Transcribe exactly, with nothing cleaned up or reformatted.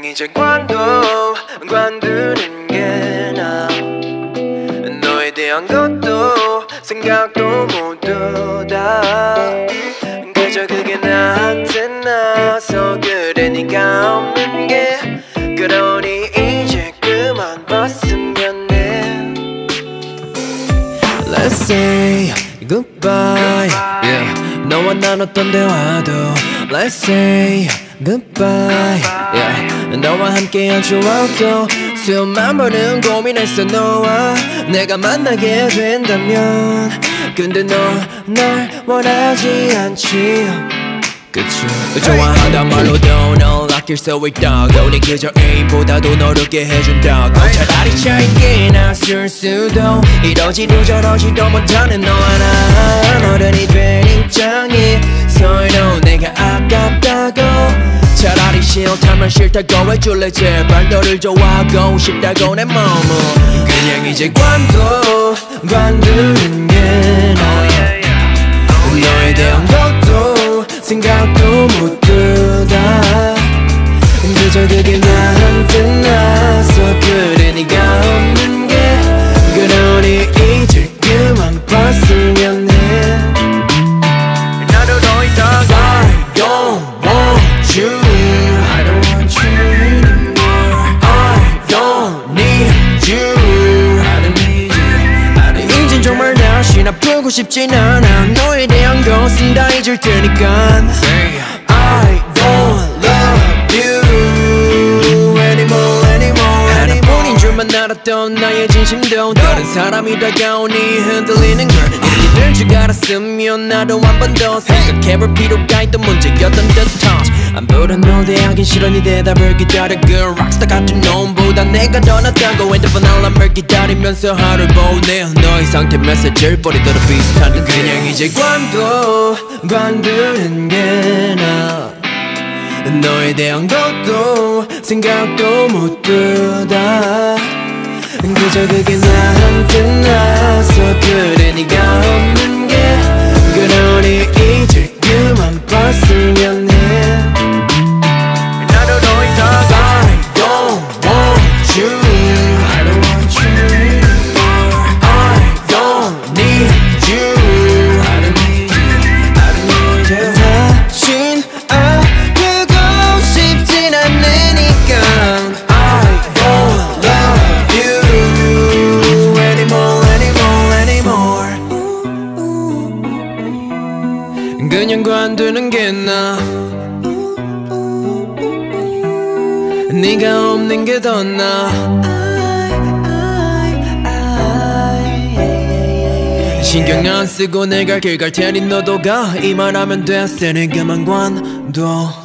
이제 관도 관두는 게 나아. 너에 대한 것도 생각도 모두 다 그저 그게 나한테 나서 그래 네가 없는 게. 그러니 이제 그만 봤으면 해. Let's say goodbye, yeah. 너와 나눴던 대화도 Let's say goodbye, yeah. 너와 함께한 추억도 수만 번은 고민했어. 너와 내가 만나게 된다면. 근데 너 날 원하지 않지, 그치? 좋아한단 말로도 널 아낄 수 있다고. 네 그저 애인보다도 너롭게 해준다고. 차라리 차이게 낯설 수도 이러지도 저러지도 못하는 너 하나. 어른이 된 입장에서도 내가 아깝다고. 차라리 싫다면 싫다고 해줄래. 제발 너를 좋아하고 싶다고 내 마음은. 그냥 이제 관둬 관두는 게 나아. 너에 대한 것도 생각도 모두 다 그저 그게 나한테 나서 그래 네가 없는 게. 그러니 이제 그만 봤으면 해. 나도 더 이상 I don't want you, I don't want you anymore. I don't need you, I don't need you, I don't need you. 이젠 정말 다시 아프고 싶진 않아. 너에 대한 것은 다 잊을 테니까. I don't love you anymore, anymore. 하나뿐인 줄만 알았던 나의 진심도 다른 사람이 다가오니 흔들리는 걸. 이렇게 될 줄 알았으면 나도 한 번 더 생각해볼 필요가 있던 문제였던 듯한. 아무런 널 대하긴 싫어. 네 대답을 기다려. 그 락스타 같은 놈보다 내가 더 낫다고. 핸드폰 알람을 기다리면서 하루를 보내. 너의 상태 메시지를 버리더라 비슷한 느낌. 그냥 이제 관둬 관두는 게 나아. 너에 대한 것도 생각도 모두 다 그저 그게 나한테 나서 그래 네가 없는 게. 그러니 이제 그만 봤으면 해. 나도 더 이상 I don't want you, I don't want you anymore. I don't need you, I don't need you, I don't need you. 다신 아프고 싶진 않으니까 I don't love you anymore, anymore, anymore. 그냥 관두는 게 나아. 네가 없는 게 더 나아. 신경 안 쓰고 내가 길 갈 테니 너도 가. 이 말 하면 됐어. 네 그만 관둬.